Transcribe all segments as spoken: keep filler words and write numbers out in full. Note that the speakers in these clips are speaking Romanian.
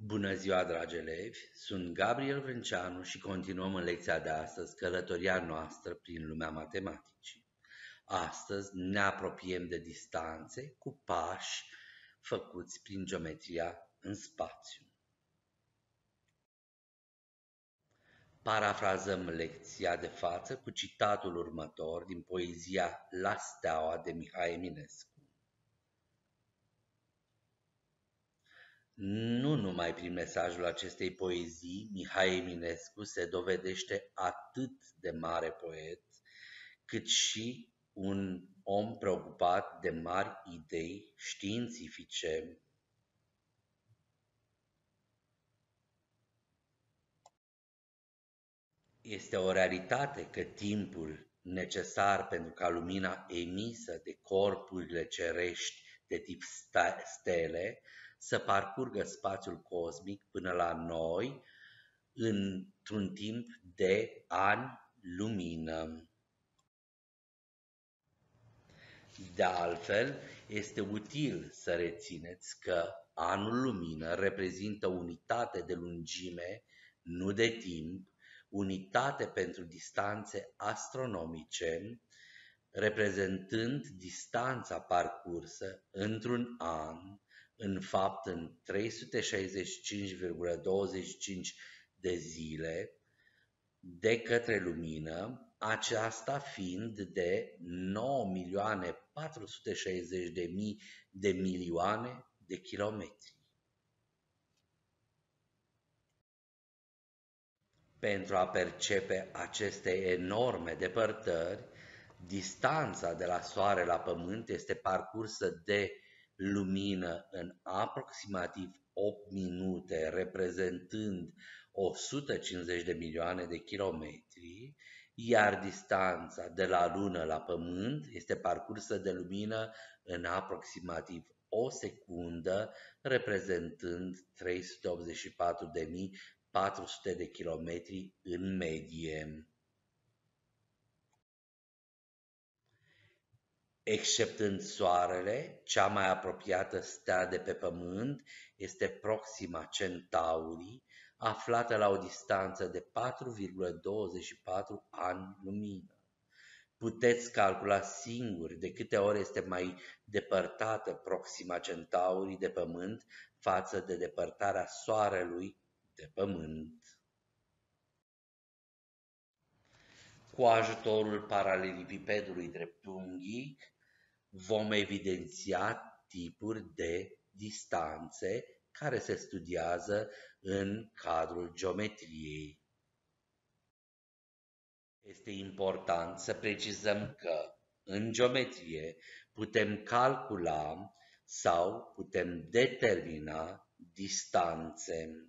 Bună ziua, dragi elevi! Sunt Gabriel Vrânceanu și continuăm în lecția de astăzi călătoria noastră prin lumea matematicii. Astăzi ne apropiem de distanțe cu pași făcuți prin geometria în spațiu. Parafrazăm lecția de față cu citatul următor din poezia La Steaua de Mihai Eminescu. Nu numai prin mesajul acestei poezii, Mihai Eminescu se dovedește atât de mare poet, cât și un om preocupat de mari idei științifice. Este o realitate că timpul necesar pentru ca lumina emisă de corpurile cerești de tip stele să parcurgă spațiul cosmic până la noi într-un timp de ani lumină. De altfel, este util să rețineți că anul lumină reprezintă unitate de lungime, nu de timp, unitate pentru distanțe astronomice, reprezentând distanța parcursă într-un an, în fapt în trei sute șaizeci și cinci virgulă douăzeci și cinci de zile, de către lumină, aceasta fiind de nouă milioane patru sute șaizeci de mii de milioane de kilometri. Pentru a percepe aceste enorme depărtări, distanța de la Soare la Pământ este parcursă de lumină în aproximativ opt minute, reprezentând o sută cincizeci de milioane de kilometri, iar distanța de la Lună la Pământ este parcursă de lumină în aproximativ o secundă, reprezentând trei sute optzeci și patru de mii patru sute de kilometri în medie. Exceptând Soarele, cea mai apropiată stea de pe Pământ este Proxima Centaurii, aflată la o distanță de patru virgulă douăzeci și patru ani lumină. Puteți calcula singuri de câte ori este mai depărtată Proxima Centaurii de Pământ față de depărtarea Soarelui de Pământ. Cu ajutorul paralelipipedului dreptunghic vom evidenția tipuri de distanțe care se studiază în cadrul geometriei. Este important să precizăm că în geometrie putem calcula sau putem determina distanțe.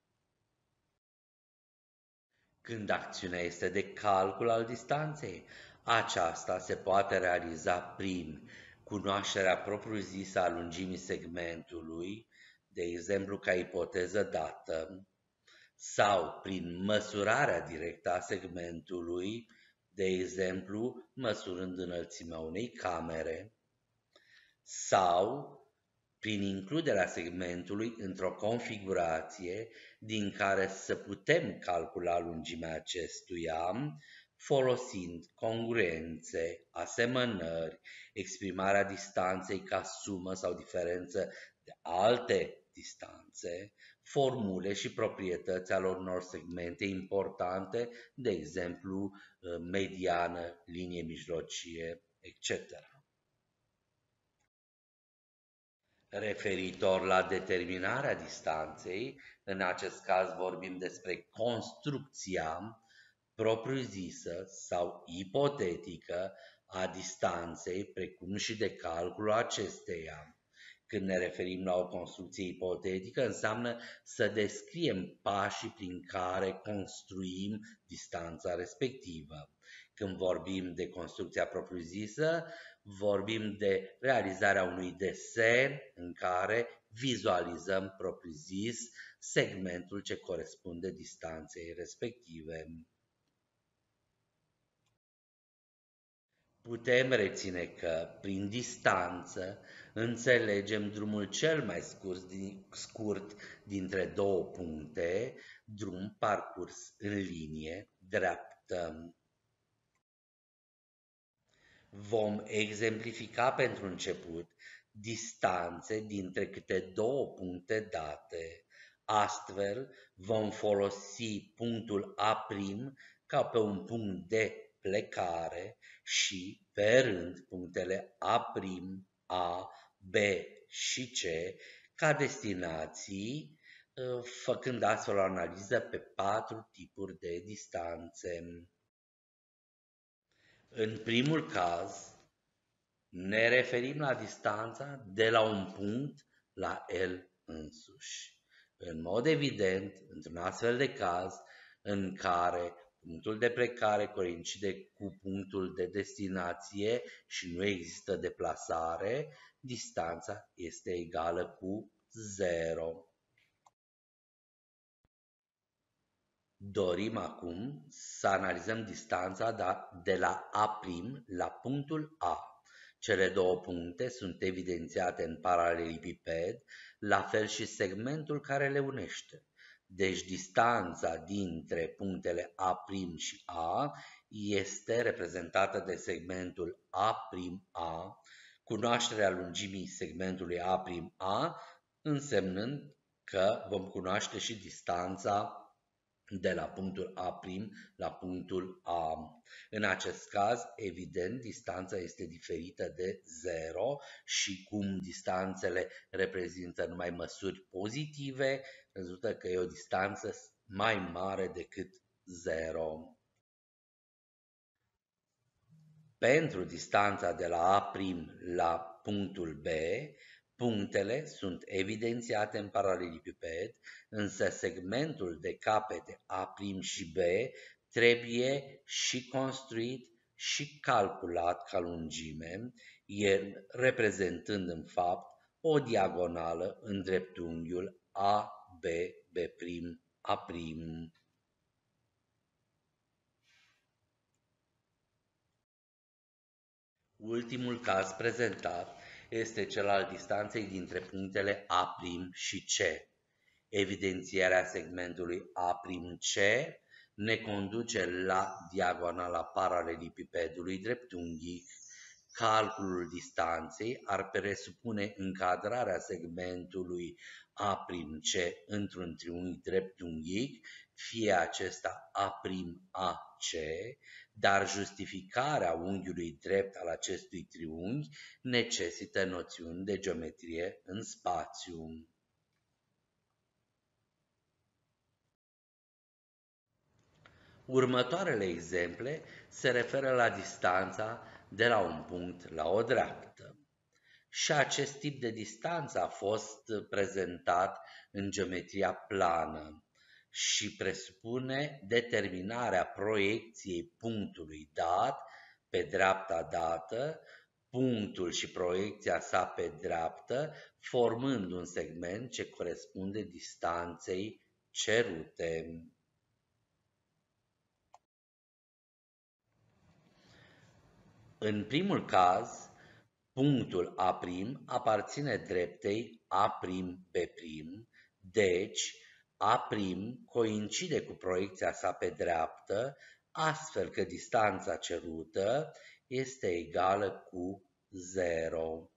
Când acțiunea este de calcul al distanței, aceasta se poate realiza prin cunoașterea propriu-zisă a lungimii segmentului, de exemplu ca ipoteză dată, sau prin măsurarea directă a segmentului, de exemplu măsurând înălțimea unei camere, sau prin includerea segmentului într-o configurație din care să putem calcula lungimea acestuia, folosind congruențe, asemănări, exprimarea distanței ca sumă sau diferență de alte distanțe, formule și proprietăți ale unor segmente importante, de exemplu mediană, linie mijlocie, et cetera. Referitor la determinarea distanței, în acest caz vorbim despre construcția propriu-zisă sau ipotetică a distanței, precum și de calculul acesteia. Când ne referim la o construcție ipotetică, înseamnă să descriem pașii prin care construim distanța respectivă. Când vorbim de construcția propriu-zisă, vorbim de realizarea unui desen în care vizualizăm propriu-zis segmentul ce corespunde distanței respective. Putem reține că, prin distanță, înțelegem drumul cel mai scurt, din, scurt dintre două puncte, drum parcurs în linie dreaptă. Vom exemplifica pentru început distanțe dintre câte două puncte date. Astfel, vom folosi punctul A' ca pe un punct de plecare și, pe rând, punctele A', A, B și C ca destinații, făcând astfel o analiză pe patru tipuri de distanțe. În primul caz, ne referim la distanța de la un punct la el însuși. În mod evident, într-un astfel de caz în care punctul de plecare coincide cu punctul de destinație și nu există deplasare, distanța este egală cu zero. Dorim acum să analizăm distanța de la A' la punctul A. Cele două puncte sunt evidențiate în paralelipiped, la fel și segmentul care le unește. Deci distanța dintre punctele A' și A este reprezentată de segmentul A'A, cunoașterea lungimii segmentului A'A însemnând că vom cunoaște și distanța de la punctul A' la punctul A. În acest caz, evident, distanța este diferită de zero și cum distanțele reprezintă numai măsuri pozitive, rezultă că e o distanță mai mare decât zero. Pentru distanța de la A' la punctul B, punctele sunt evidențiate în paralelipiped, însă segmentul de capete A' și B trebuie și construit și calculat ca lungime, el reprezentând în fapt o diagonală în dreptunghiul A B B' A'. Ultimul caz prezentat este cel al distanței dintre punctele A' și C. Evidențierea segmentului A'-C ne conduce la diagonala paralelipipedului dreptunghic. Calculul distanței ar presupune încadrarea segmentului A'-C într-un triunghi dreptunghic, fie acesta A'A'-C, dar justificarea unghiului drept al acestui triunghi necesită noțiuni de geometrie în spațiu. Următoarele exemple se referă la distanța de la un punct la o dreaptă. Și acest tip de distanță a fost prezentat în geometria plană și presupune determinarea proiecției punctului dat pe dreapta dată, punctul și proiecția sa pe dreaptă, formând un segment ce corespunde distanței cerute. În primul caz, punctul A' aparține dreptei A'B', deci A' coincide cu proiecția sa pe dreaptă, astfel că distanța cerută este egală cu zero.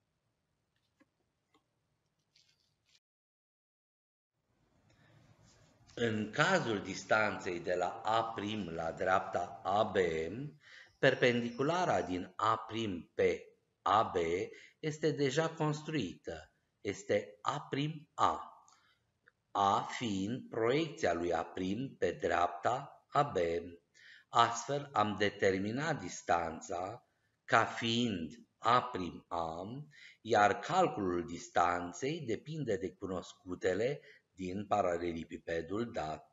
În cazul distanței de la A' la dreapta A B, perpendiculara din A' pe A B este deja construită, este A'A, A fiind proiecția lui A' pe dreapta A B. Astfel am determinat distanța ca fiind A'A, iar calculul distanței depinde de cunoscutele din paralelipipedul dat.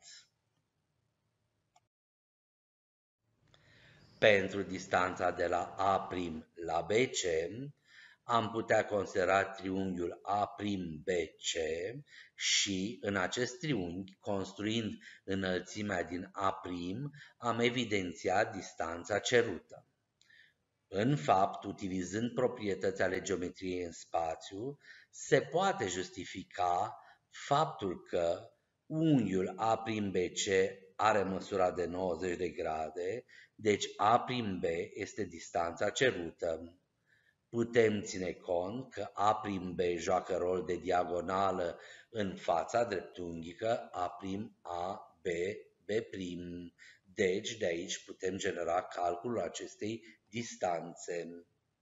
Pentru distanța de la A' la B C, am putea considera triunghiul A'B C și, în acest triunghi, construind înălțimea din A', am evidențiat distanța cerută. În fapt, utilizând proprietăți ale geometriei în spațiu, se poate justifica faptul că unghiul A' B C are măsura de nouăzeci de grade, deci A' B este distanța cerută. Putem ține cont că A' B joacă rol de diagonală în fața dreptunghică A' A, B, B'. Deci, de aici putem genera calculul acestei distanțe.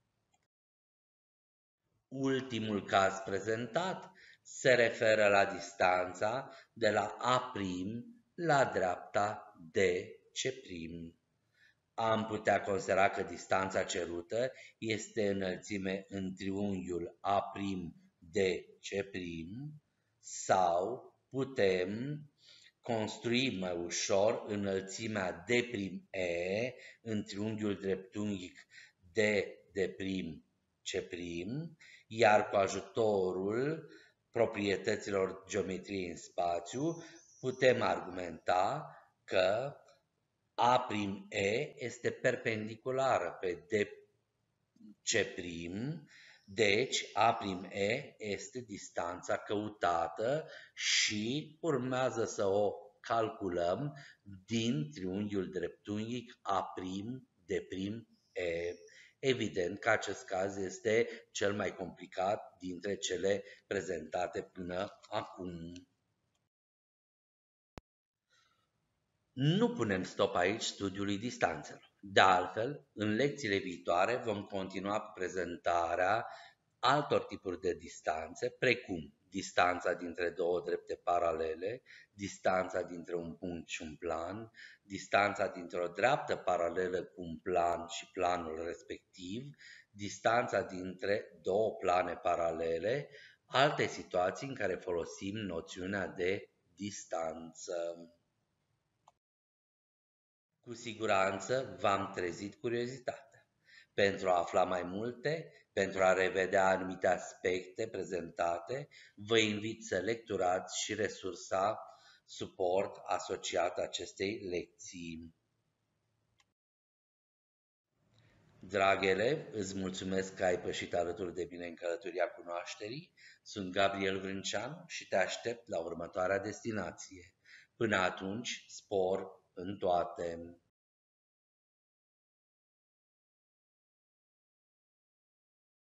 Ultimul caz prezentat se referă la distanța de la A' la dreapta de C'. Am putea considera că distanța cerută este înălțime în triunghiul A' D C' sau putem construi mai ușor înălțimea D'E în triunghiul dreptunghic D D' C', iar cu ajutorul proprietăților geometriei în spațiu putem argumenta că A'E este perpendiculară pe D C', deci A'E este distanța căutată și urmează să o calculăm din triunghiul dreptunghic A'D'E. Evident că acest caz este cel mai complicat dintre cele prezentate până acum. Nu punem stop aici studiului distanțelor. De altfel, în lecțiile viitoare vom continua cu prezentarea altor tipuri de distanțe, precum distanța dintre două drepte paralele, distanța dintre un punct și un plan, distanța dintre o dreaptă paralelă cu un plan și planul respectiv, distanța dintre două plane paralele, alte situații în care folosim noțiunea de distanță. Cu siguranță v-am trezit curiozitatea. Pentru a afla mai multe, pentru a revedea anumite aspecte prezentate, vă invit să lecturați și resursa suport asociat acestei lecții. Drag elev, îți mulțumesc că ai pășit alături de mine în călătoria cunoașterii. Sunt Gabriel Vrânceanu și te aștept la următoarea destinație. Până atunci, spor în toate!